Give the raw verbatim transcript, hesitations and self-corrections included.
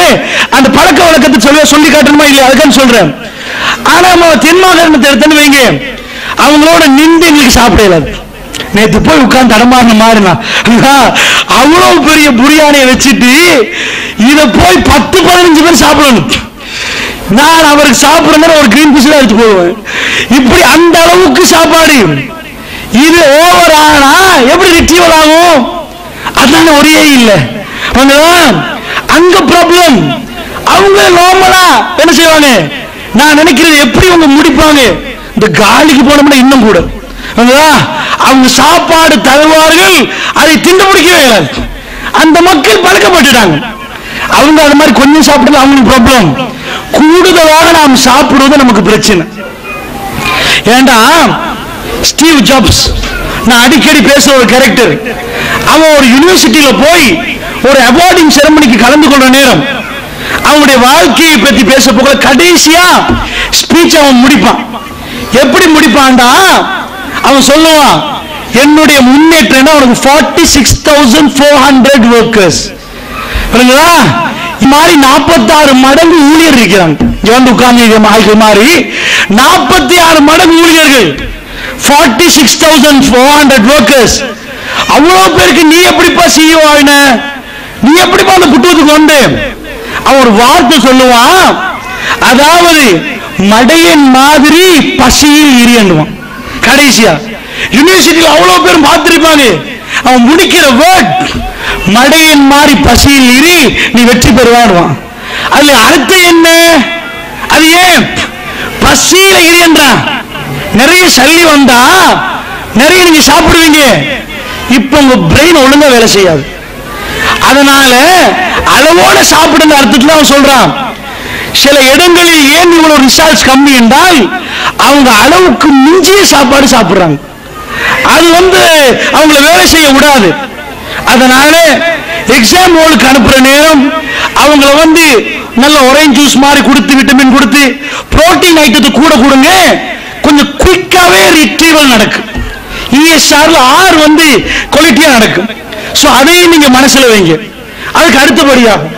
அந்த பழக்க வழக்கத்தை சொல்ல சொல்லி காட்டணுமா இல்லையா? அதுக்கான்னு சொல்றேன். ஆனா தென்மாகாணத்தை எடுத்துன்னு வைங்க, அவங்களோட நின்று எங்களுக்கு சாப்பிடல. நேற்று போய் உட்கார்ந்து தடமாறின மாறினா அவ்வளவு பெரிய பிரியாணியை வச்சுட்டு இதை போய் பத்து பதினஞ்சு பேர் சாப்பிடணும். நான் அவருக்கு சாப்பிடுறேன் ஒரு கிரீன் பீஸ் எடுத்து போடுவேன். இப்படி அந்த அளவுக்கு சாப்பாடு. இது ஓவர் ஆனா எப்படி ரிட்ரீவல் ஆகும்? அதான ஒரே இல்லை. அங்க ப்ராப்ளம். அவங்க நார்மலா என்ன செய்வாங்க? நான் நினைக்கிறது எப்படி அவங்க முடிப்பாங்க? இந்த காலிக்கு போனோம்னா இன்னும் கூட அவங்க சாப்பாடு தருவார்கள், அதை திண்டு முடிக்கவே இல்லை. அந்த மக்கள் பழக்கப்பட்டுட்டாங்க. அவங்க அது மாதிரி கொஞ்சம் சாப்பிட்டது அவங்களுக்கு ப்ராப்ளம். கூடுதலாக நாம் சாப்பிடுவது நமக்கு பிரச்சனை. ஏண்டா ஸ்டீவ் ஜாப்ஸ், நான் அடிக்கடி பேசுற ஒரு கேரக்டர், அவன் ஒரு யூனிவர்சிட்டியில போய் ஒரு அவார்டிங் செரமனிக்கு கலந்து கொண்ட நேரம் அவனுடைய வாழ்க்கையை பற்றி பேச போக கடைசியா ஸ்பீச் அவன் முடிப்பான். எப்படி முடிப்பான்டா? அவன் சொல்லுவான், என்னுடைய முன்னேற்றம் அவனுக்கு forty six thousand four hundred workers மாதிரி நாற்பத்தி ஆறு மடங்கு ஊழியர் இருக்கிறாங்க. வந்து உட்கார்ந்து மாதிரி நாற்பத்தி ஆறு மடங்கு ஊழியர்கள், forty six thousand four hundred workers. அவ்வளவு பேருக்கு நீ எப்படிப்பா சிஇஓ ஆயின? நீ எப்படிப்பா அந்த புத்தகத்துக்கு வந்து? அவன் ஒரு வார்த்தை சொல்லுவான், அதாவது மடையன் மாதிரி பசியில் எரியண்டுவான். கடைசியா யூனிவர்சிட்டியில் அவ்வளவு பேரும் பார்த்திருப்பாங்க. அவன் முடிக்கிற வேர்ட், மடையன் மாதிரி பசியில் எரி, நீ வெற்றி பெறுவான். அதுல அர்த்தம் என்ன? அது ஏன் பசியில எரியன்றான்? நிறைய சல்லி வந்தா நிறைய நீங்க சாப்பிடுவீங்க. இப்ப உங்க பிரெயின் ஒழுங்கா வேலை செய்யாது. அதனால அளவோட சாப்பிடுங்க அர்த்தத்துல அவன் சொல்றான். சில இடங்களில் ஏன் இவ்வளவு ரிசல்ட்ஸ் கம்மி என்றால் அவங்க அளவுக்கு மிஞ்சிய சாப்பாடு சாப்பிடுறாங்க. அது வந்து அவங்களை வேலை செய்ய விடாது. அதனால எக்ஸாம் ஹாலுக்கு அனுப்புற நேரம் அவங்கள வந்து நல்ல ஆரஞ்சு ஜூஸ் மாதிரி கொடுத்து, விட்டமின் கொடுத்து, புரோட்டீன் ஐட்டத்தை கூட கொடுங்க. கொஞ்சம் குயிக்காவே ரிட்ரீவல் நடக்கும். இஎஸ்ஆர்ல ஆர் வந்து குவாலிட்டியா நடக்கும். சோ அதையும் நீங்க மனசுல வைங்க. அதுக்கு அடுத்தபடியாகும்